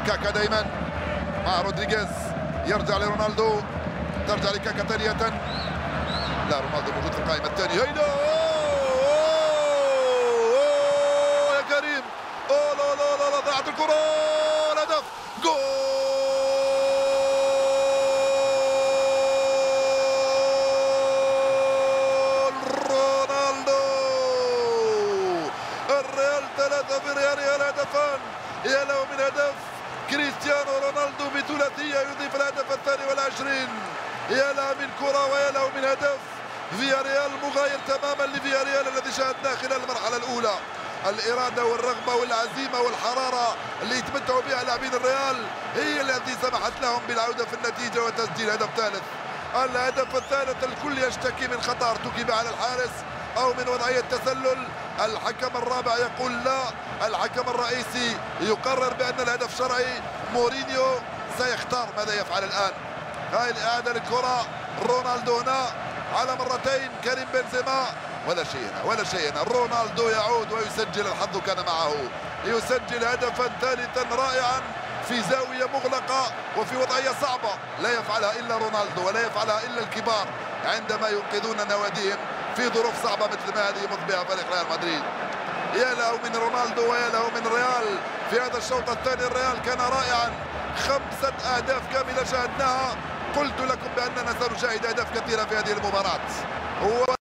كاكا دائما مع رودريغيز، يرجع لرونالدو، ترجع لكاكا ثانية. لا، رونالدو موجود في القائمة الثانية. هيدا يا كريم، لا لا لا لا، ضاعت الكرة، الهدف، جول رونالدو. الريال 3 في ريال هدفان، يا له من هدف كريستيانو رونالدو بثلاثية يضيف الهدف ال22. يا له من كرة ويا له من هدف. فياريال مغاير تماما لفياريال الذي شاهدناه خلال المرحلة الأولى. الإرادة والرغبة والعزيمة والحرارة اللي يتمتعوا بها لاعبين الريال هي التي سمحت لهم بالعودة في النتيجة وتسجيل هدف ثالث. الهدف الثالث الكل يشتكي من خطأ ارتكب على الحارس أو من وضعية تسلل. الحكم الرابع يقول لا، الحكم الرئيسي يقرر بأن الهدف شرعي. مورينيو سيختار ماذا يفعل الآن. هاي الإعادة للكرة، رونالدو هنا على مرتين، كريم بنزيما، ولا شيء هنا ولا شيء هنا. رونالدو يعود ويسجل، الحظ كان معه، يسجل هدفا ثالثا رائعا في زاوية مغلقة وفي وضعية صعبة لا يفعلها إلا رونالدو ولا يفعلها إلا الكبار عندما ينقذون نواديهم في ظروف صعبة مثل ما هذه يمض بها فريق ريال مدريد. يا له من رونالدو ويا له من ريال في هذا الشوط الثاني. الريال كان رائعا، 5 أهداف كاملة شاهدناها. قلت لكم بأننا سنشاهد أهداف كثيرة في هذه المباراة.